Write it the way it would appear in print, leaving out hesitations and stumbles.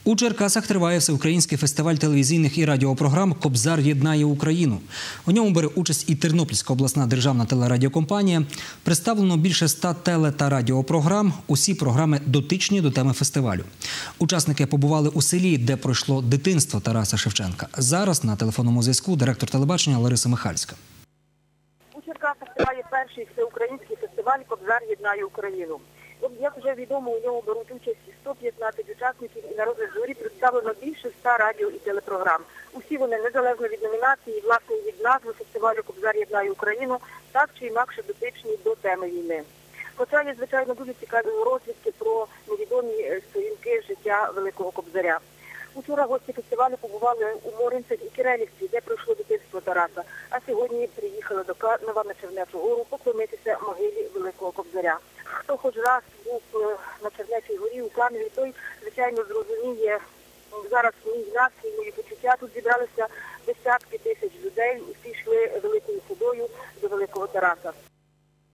У Черкасах триває всеукраїнський фестиваль телевізійних і радіопрограм «Кобзар єднає Україну». У ньому бере участь і Тернопільська обласна державна телерадіокомпанія. Представлено більше 100 теле- та радіопрограм. Усі програми дотичні до теми фестивалю. Учасники побували у селі, де пройшло дитинство Тараса Шевченка. Зараз на телефонному зв'язку директор телебачення Лариса Михальська. У Черкасах триває перший всеукраїнський фестиваль «Кобзар єднає Україну». Як вже відомо, у ньому беруть участь 115 учасників і на розгляд журі представлено більше 100 радіо- і телепрограм. Усі вони незалежно від номінації, власне, від назви фестивалю «Кобзар єднає Україну», так чи інакше дотичні до теми війни. Хоча є, звичайно, дуже цікаві розвідки про невідомі сторінки життя Великого Кобзаря. Учора гості фестивалю побували у Моринцях і Кирилівці, де пройшло дитинство Тараса, а сьогодні приїхали до Канева на Чернечу гору поклонитися могилі Великого Кобзаря. Хто хоч раз був на Чернечій горі у Каневі, той, звичайно, зрозуміє зараз мій настрій, мої почуття. Тут зібралися десятки тисяч людей, усі йшли великою ходою до Великого Тараса.